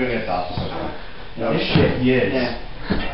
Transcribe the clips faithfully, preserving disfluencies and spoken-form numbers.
doing it the opposite way. No shit, he is. Yeah.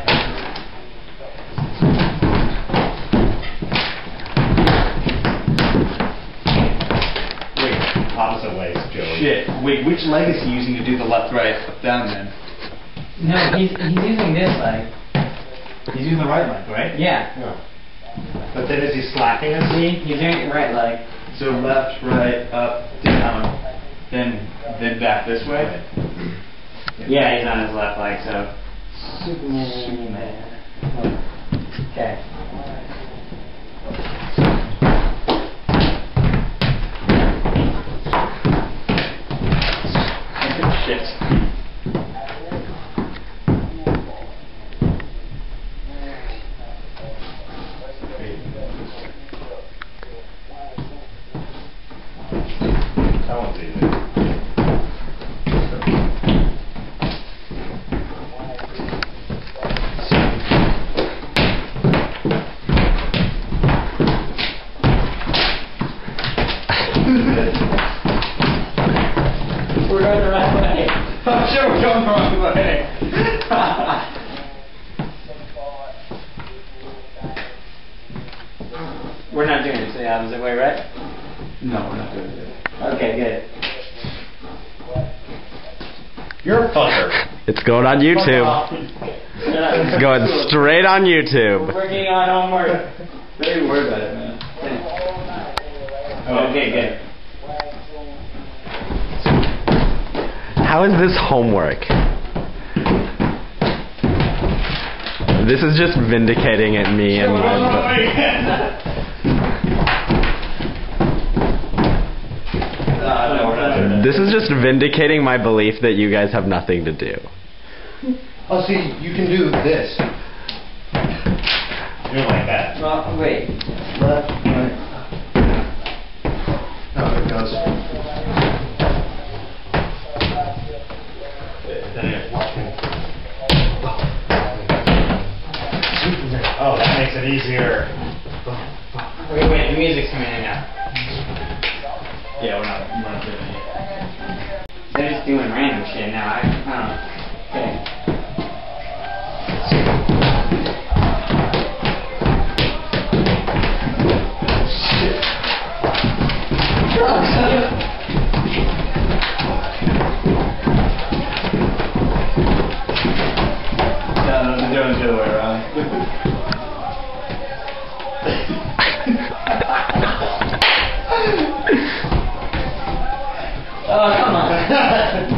Opposite ways, Joey. Shit. Wait, which leg is he using to do the left, right, up, down then? No, he's he's using this leg. He's using the right leg, right? Yeah. No. But then is he slacking his See, he's doing it right leg. So left, right, up, down, then then back this way. Yeah, he's on his left leg, so Superman. Okay. Shit. That one's easy. We're going the right way. I'm sure we're going the wrong way. We're not doing it the opposite way, right? No, we're not doing it. Okay, good. You're a fucker. It's going on YouTube. It's going straight on We're YouTube. working on homework. Don't even worry about it, man. Okay, good. How is this homework? This is just vindicating at me and my. Uh, no, we're not doing it. This is just vindicating my belief that you guys have nothing to do. Oh, see, you can do this. You're like that. Well, wait. Left, right. No, it goes. Oh, that makes it easier. Wait, wait, the music's coming in now. Yeah, we're not, we're not doing it. They're just doing random shit now. I, I don't know. Okay. No, no, they're doing it the other way around. Oh, come on.